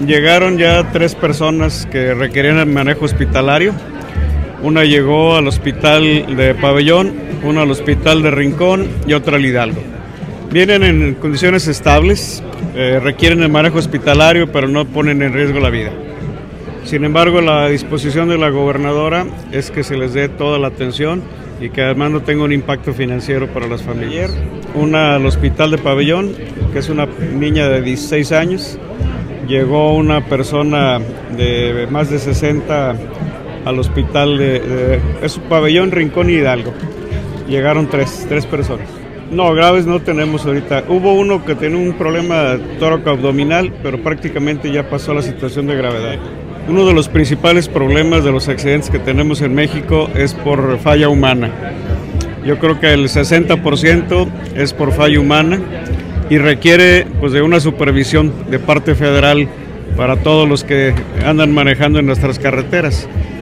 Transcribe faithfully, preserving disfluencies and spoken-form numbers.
llegaron ya tres personas que requerían el manejo hospitalario. Una llegó al hospital de Pabellón, una al hospital de Rincón y otra al Hidalgo. Vienen en condiciones estables, eh, requieren el manejo hospitalario, pero no ponen en riesgo la vida. Sin embargo, la disposición de la gobernadora es que se les dé toda la atención y que además no tenga un impacto financiero para las familias. Una al hospital de Pabellón, que es una niña de dieciséis años. Llegó una persona de más de sesenta al hospital de, de es Pabellón, Rincón y Hidalgo. Llegaron tres, tres personas. No, graves no tenemos ahorita. Hubo uno que tenía un problema tóraco-abdominal, pero prácticamente ya pasó la situación de gravedad. Uno de los principales problemas de los accidentes que tenemos en México es por falla humana. Yo creo que el sesenta por ciento es por falla humana y requiere pues, de una supervisión de parte federal para todos los que andan manejando en nuestras carreteras.